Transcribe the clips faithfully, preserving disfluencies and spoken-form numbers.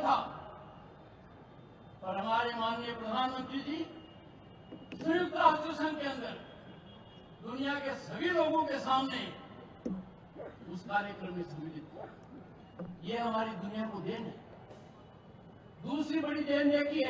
था, पर हमारे माननीय प्रधानमंत्री जी संयुक्त राष्ट्र संघ के अंदर दुनिया के सभी लोगों के सामने उस कार्यक्रम में सम्मिलित हुआ। ये हमारी दुनिया को देन है। दूसरी बड़ी देन देखिए,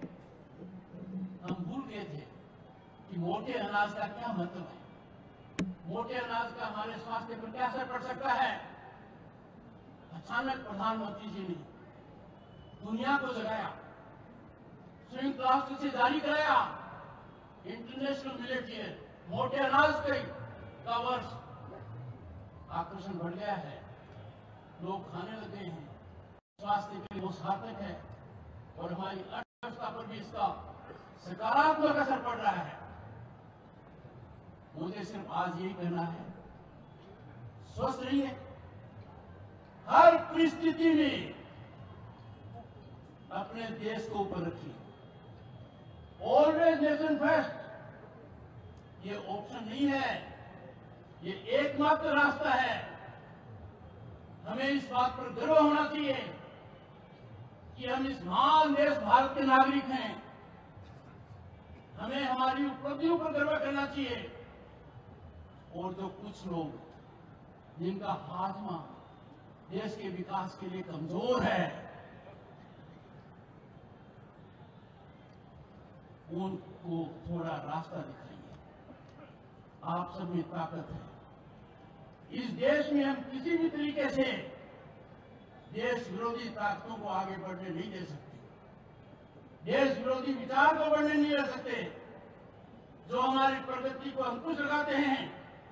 हम भूल गए थे कि मोटे अनाज का क्या मतलब है, मोटे अनाज का हमारे स्वास्थ्य पर क्या असर पड़ सकता है। अचानक प्रधानमंत्री जी ने दुनिया को जगाया, संयुक्त राष्ट्र से जारी कराया इंटरनेशनल मिलेट ईयर, मोटे अनाज का वर्ष। आकर्षण बढ़ गया है, लोग खाने लगे हैं, स्वास्थ्य के लिए वो सार्थक है और हमारी अर्थव्यवस्था पर भी इसका सकारात्मक असर पड़ रहा है। मुझे सिर्फ आज यही कहना है, स्वस्थ रहिए, हर परिस्थिति में अपने देश को ऊपर रखिए। ऑलवेज नेशन फर्स्ट ये ऑप्शन नहीं है, ये एकमात्र रास्ता है। हमें इस बात पर गर्व होना चाहिए कि हम इस महान देश भारत के नागरिक हैं। हमें हमारी उपलब्धियों पर गर्व करना चाहिए। और जो कुछ लोग जिनका हाजमा देश के विकास के लिए कमजोर है, उनको थोड़ा रास्ता दिखाइए। आप सब में ताकत है। इस देश में हम किसी भी तरीके से देश विरोधी ताकतों को आगे बढ़ने नहीं दे सकते, देश विरोधी विचार को बढ़ने नहीं दे सकते। जो हमारी प्रगति को अंकुश लगाते हैं,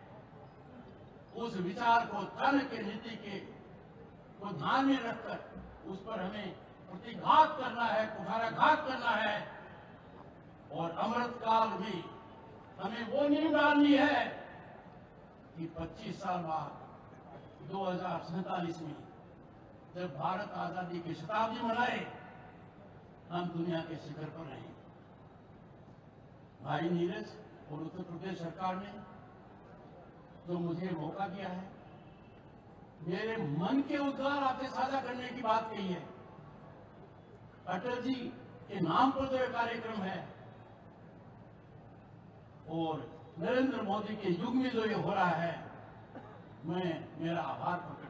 उस विचार को चाणक्य नीति के को ध्यान में रखकर उस पर हमें प्रतिघात करना है, कुठाराघात करना है। और अमृत काल में हमें वो नींव डालनी है कि पच्चीस साल बाद दो हजार सैंतालीस में जब भारत आजादी की शताब्दी मनाए, हम दुनिया के शिखर पर रहें। भाई नीरज और उत्तर प्रदेश सरकार ने जो मुझे मौका दिया है, मेरे मन के उद्गार आपसे साझा करने की बात कही है। अटल जी के नाम पर जो कार्यक्रम है और नरेंद्र मोदी के युग में जो ये हो रहा है, मैं मेरा आभार प्रकट